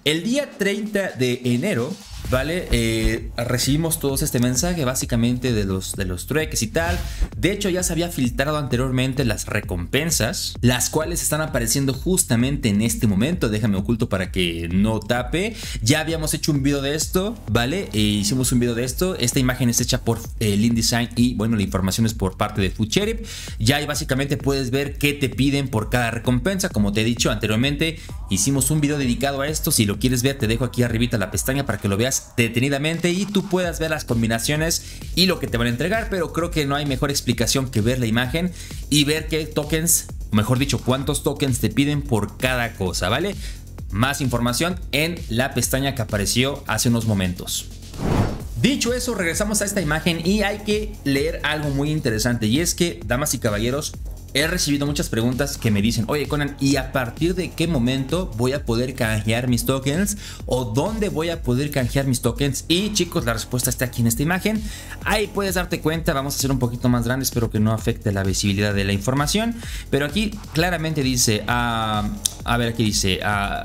El día 30 de enero, ¿vale? Recibimos todos este mensaje básicamente de los trueques y tal. De hecho ya se había filtrado anteriormente las recompensas, las cuales están apareciendo justamente en este momento. Déjame oculto para que no tape. Ya habíamos hecho un video de esto, ¿vale? Hicimos un video de esto. Esta imagen es hecha por InDesign y bueno, la información es por parte de Food Sheriff. Ya ahí básicamente puedes ver qué te piden por cada recompensa. Como te he dicho anteriormente, hicimos un video dedicado a esto. Si lo quieres ver, te dejo aquí arribita la pestaña para que lo veas detenidamente y tú puedas ver las combinaciones y lo que te van a entregar. Pero creo que no hay mejor explicación que ver la imagen y ver qué tokens, o mejor dicho, cuántos tokens te piden por cada cosa, ¿vale? Más información en la pestaña que apareció hace unos momentos. Dicho eso, regresamos a esta imagen y hay que leer algo muy interesante, y es que, damas y caballeros, he recibido muchas preguntas que me dicen: oye Conan, ¿y a partir de qué momento voy a poder canjear mis tokens? ¿O dónde voy a poder canjear mis tokens? Y chicos, la respuesta está aquí en esta imagen. Ahí puedes darte cuenta. Vamos a hacer un poquito más grande, espero que no afecte la visibilidad de la información. Pero aquí claramente dice, a ver, aquí dice,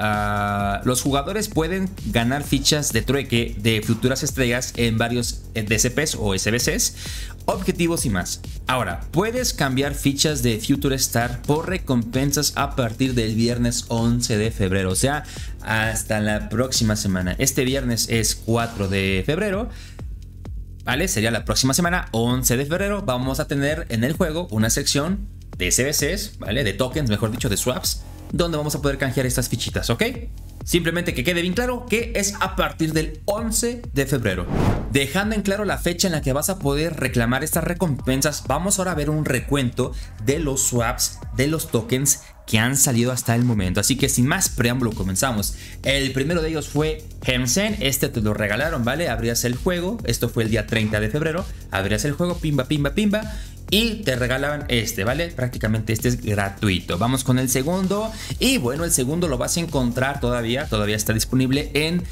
los jugadores pueden ganar fichas de trueque de futuras estrellas en varios DCPs o SBCs, objetivos y más. Ahora, puedes cambiar fichas de Future Star por recompensas a partir del viernes 11 de febrero, o sea, hasta la próxima semana. Este viernes es 4 de febrero, ¿vale? Sería la próxima semana, 11 de febrero, vamos a tener en el juego una sección de SBCs, ¿vale? De tokens, mejor dicho, de swaps, donde vamos a poder canjear estas fichitas, ¿ok? Simplemente que quede bien claro que es a partir del 11 de febrero. Dejando en claro la fecha en la que vas a poder reclamar estas recompensas, vamos ahora a ver un recuento de los swaps, de los tokens que han salido hasta el momento. Así que sin más preámbulo comenzamos. El primero de ellos fue Hemsen. Este te lo regalaron, ¿vale? Abrías el juego, esto fue el día 30 de febrero. Abrías el juego, pimba, pimba, pimba, y te regalaban este, ¿vale? Prácticamente este es gratuito. Vamos con el segundo. Y bueno, el segundo lo vas a encontrar todavía está disponible en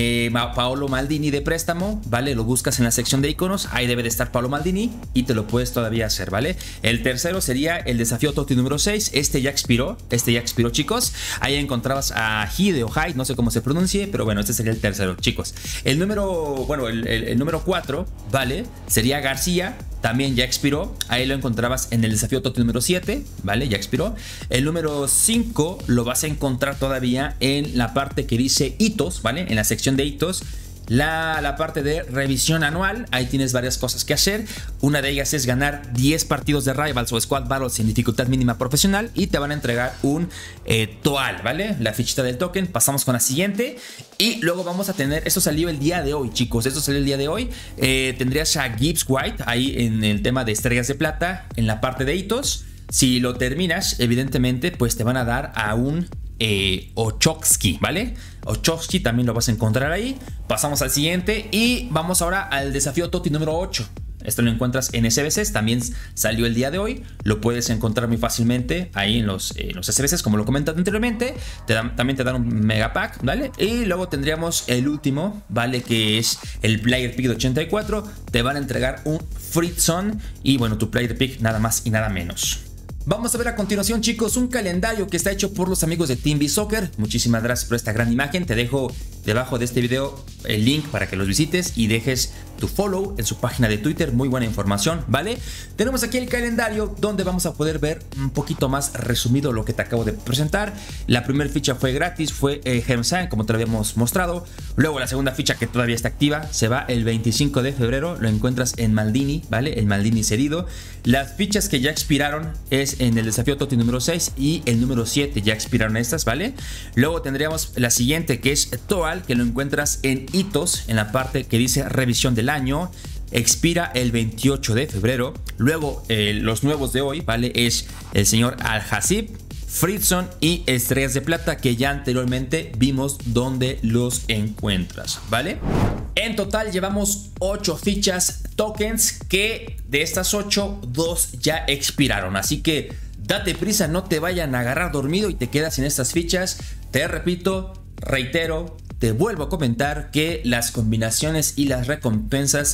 Paolo Maldini de préstamo, ¿vale? Lo buscas en la sección de iconos, ahí debe de estar Paolo Maldini y te lo puedes todavía hacer, ¿vale? El tercero sería el desafío Totti número 6. Este ya expiró, chicos. Ahí encontrabas a Hide o Hyde, no sé cómo se pronuncie, pero bueno, este sería el tercero, chicos. El número, bueno, el número 4, ¿vale? Sería García. También ya expiró, ahí lo encontrabas en el desafío Totti número 7, ¿vale? Ya expiró. El número 5 lo vas a encontrar todavía en la parte que dice hitos, ¿vale? En la sección de hitos. La parte de revisión anual, ahí tienes varias cosas que hacer. Una de ellas es ganar 10 partidos de Rivals o Squad Battles en dificultad mínima profesional y te van a entregar un Toal, ¿vale? La fichita del token. Pasamos con la siguiente y luego vamos a tener, esto salió el día de hoy, chicos, esto salió el día de hoy. Tendrías a Gibbs White ahí en el tema de estrellas de plata, en la parte de hitos. Si lo terminas, evidentemente, pues te van a dar a un Ochowski, ¿vale? Ochowski también lo vas a encontrar ahí. Pasamos al siguiente y vamos ahora al desafío Totti número 8. Esto lo encuentras en SBCs, también salió el día de hoy. Lo puedes encontrar muy fácilmente ahí en los SBCs, como lo comenté anteriormente. También te dan un mega pack, ¿vale? Y luego tendríamos el último, ¿vale? Que es el Player Pick de 84. Te van a entregar un Fritzson y bueno, tu Player Pick nada más y nada menos. Vamos a ver a continuación, chicos, un calendario que está hecho por los amigos de Team B Soccer. Muchísimas gracias por esta gran imagen. Te dejo debajo de este video el link para que los visites y dejes tu follow en su página de Twitter. Muy buena información, ¿vale? Tenemos aquí el calendario donde vamos a poder ver un poquito más resumido lo que te acabo de presentar. La primera ficha fue gratis, fue Hemsen, como te lo habíamos mostrado. Luego la segunda ficha, que todavía está activa, se va el 25 de febrero. Lo encuentras en Maldini, ¿vale? El Maldini cedido. Las fichas que ya expiraron es en el desafío Totti número 6 y el número 7 ya expiraron estas, ¿vale? Luego tendríamos la siguiente, que es Toal, que lo encuentras en hitos, en la parte que dice revisión del año. Expira el 28 de febrero. Luego los nuevos de hoy, ¿vale? Es el señor Al-Hasib, Fritzson y estrellas de plata, que ya anteriormente vimos dónde los encuentras, ¿vale? En total llevamos 8 fichas tokens, que de estas 8, 2 ya expiraron. Así que date prisa, no te vayan a agarrar dormido y te quedas sin estas fichas. Te repito, reitero, te vuelvo a comentar que las combinaciones y las recompensas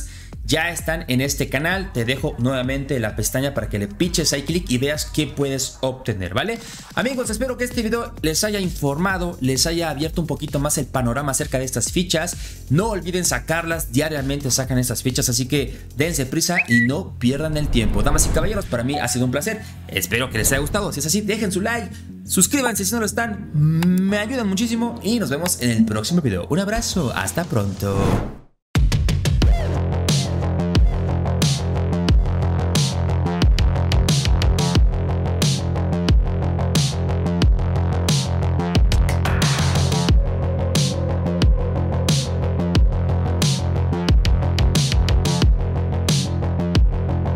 ya están en este canal. Te dejo nuevamente la pestaña para que le piches ahí clic y veas qué puedes obtener, ¿vale? Amigos, espero que este video les haya informado, les haya abierto un poquito más el panorama acerca de estas fichas. No olviden sacarlas, diariamente sacan estas fichas, así que dense prisa y no pierdan el tiempo. Damas y caballeros, para mí ha sido un placer. Espero que les haya gustado. Si es así, dejen su like, suscríbanse si no lo están, me ayudan muchísimo y nos vemos en el próximo video. Un abrazo, hasta pronto.